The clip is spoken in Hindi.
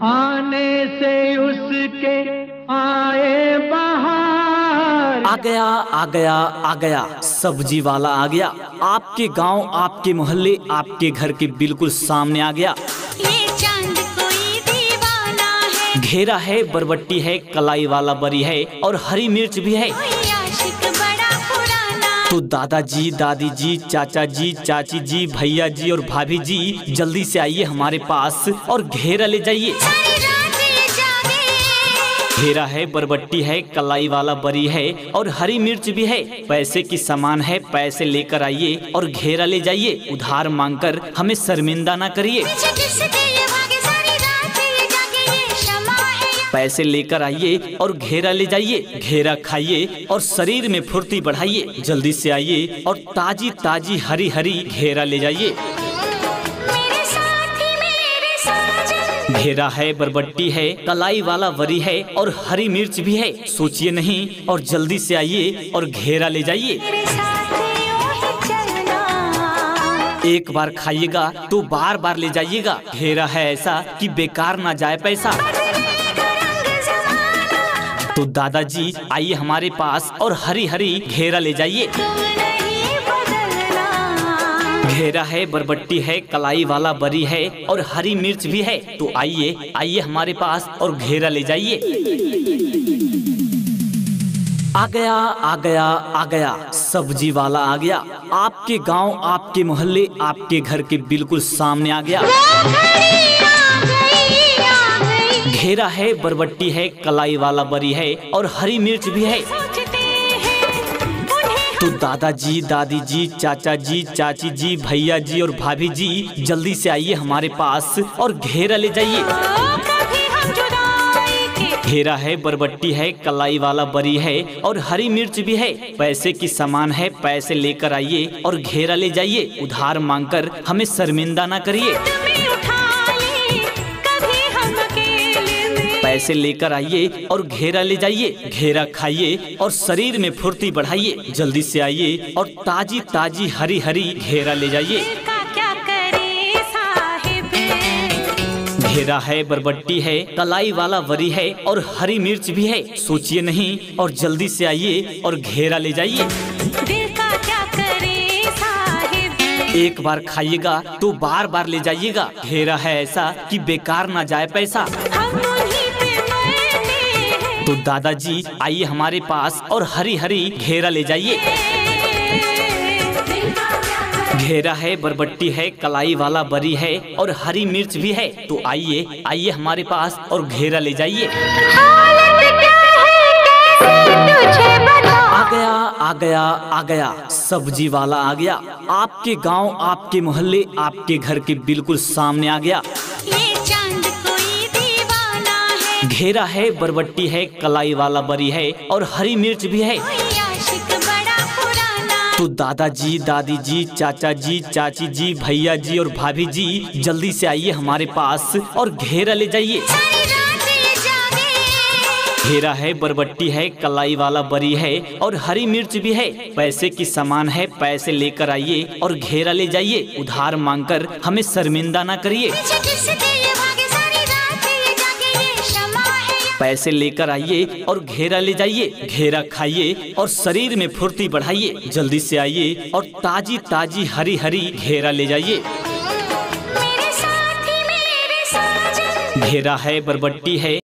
आने से उसके आए बाहर। आ गया आ गया आ गया, सब्जी वाला आ गया। आपके गांव, आपके मोहल्ले, आपके घर के बिल्कुल सामने आ गया। ये चांद कोई दीवाना है, घेरा है, बरबट्टी है, कलाई वाला बरी है और हरी मिर्च भी है। कोई आशिक बड़ा पुराना। तो दादाजी, दादी जी, चाचा जी, चाची जी, भैया जी और भाभी जी जल्दी से आइए हमारे पास और घेरा ले जाइए। सारी रात ये जागे। घेरा है, बरबट्टी है, कलाई वाला बरी है और हरी मिर्च भी है। पैसे की सामान है, पैसे लेकर आइए और घेरा ले जाइए। उधार मांगकर हमें शर्मिंदा ना करिए। पीछे किसके ये भागे, सारी रात ये जागे, ये क्षमा है ये। पैसे लेकर आइए और घेरा ले जाइए। घेरा खाइए और शरीर में फुर्ती बढ़ाइए। जल्दी से आइए और ताजी ताजी हरी हरी घेरा ले जाइए। मेरे साथी मेरे साजन। घेरा है, बरबट्टी है, कलाई वाला वरी है और हरी मिर्च भी है। सोचिए नहीं और जल्दी से आइए और घेरा ले जाइए। मेरे साथी यूं ही चलना। एक बार खाइएगा तो बार बार ले जाइएगा। घेरा है ऐसा कि बेकार ना जाए पैसा। बदलेगा रंग ज़माना, तो दादाजी आइए हमारे पास और हरी हरी घेरा ले जाइए। तुम नहीं बदलना। घेरा है, बरबट्टी है, कलाई वाला बरी है और हरी मिर्च भी है। तो आइए आइए हमारे पास और घेरा ले जाइए। आ गया आ गया आ गया, सब्जी वाला आ गया। आपके गांव, आपके मोहल्ले, आपके घर के बिल्कुल सामने आ गया। घेरा है, बरबट्टी है, कलाई वाला बरी है और हरी मिर्च भी है। सोचते हैं उन्हें तो दादाजी, दादी जी, चाचा जी, चाची जी, भैया जी और भाभी जी जल्दी से आइए हमारे पास और घेरा ले जाइए। कभी हम जुदाई के। घेरा है, बरबट्टी है, कलाई वाला बरी है और हरी मिर्च भी है। पैसे की सामान है, पैसे लेकर आइए और घेरा ले जाइए। उधार मांगकर हमें शर्मिंदा ना करिए। तुम्हें उठा ले, कभी हम अकेले में। पैसे लेकर आइए और घेरा ले जाइए। घेरा खाइए और शरीर में फुर्ती बढ़ाइए। जल्दी से आइए और ताजी ताजी हरी हरी घेरा ले जाइए। दिल का क्या करे साहिब। घेरा है, बरबट्टी है, कलाई वाला वरी है और हरी मिर्च भी है। सोचिए नहीं और जल्दी से आइए और घेरा ले जाइए। दिल का क्या करे साहिब। एक बार खाइएगा तो बार बार ले जाइएगा। घेरा है ऐसा कि बेकार ना जाए पैसा। हम उन्हीं पे मरते हैं। तो दादाजी आइए हमारे पास और हरी हरी घेरा ले जाइए। दिल का क्या करे। घेरा है, बरबट्टी है, कलाई वाला बरी है और हरी मिर्च भी है। तो आइए आइए हमारे पास और घेरा ले जाइए। हालत क्या है, कैसे तुझे बताऊं। आ गया आ गया आ गया, सब्जी वाला आ गया। आपके गांव, आपके मोहल्ले, आपके घर के बिल्कुल सामने आ गया। ये चांद कोई दीवाना है, घेरा है, बरबट्टी है, कलाई वाला बरी है और हरी मिर्च भी है। कोई आशिक बड़ा पुराना। तो दादाजी, दादी जी, चाचा जी, चाची जी, भैया जी और भाभी जी जल्दी से आइए हमारे पास और घेरा ले जाइए। सारी रात ये जागे। घेरा है, बरबट्टी है, कलाई वाला बरी है और हरी मिर्च भी है। पैसे की सामान है, पैसे लेकर आइए और घेरा ले जाइए। उधार मांगकर हमें शर्मिंदा ना करिए। पीछे किसके ये भागे, सारी रात ये जागे, ये क्षमा है ये। पैसे लेकर आइए और घेरा ले जाइए। घेरा खाइए और शरीर में फुर्ती बढ़ाइए। जल्दी से आइए और ताजी ताजी हरी हरी घेरा ले जाइए। मेरे साथी मेरे साजन। घेरा है, बरबट्टी है,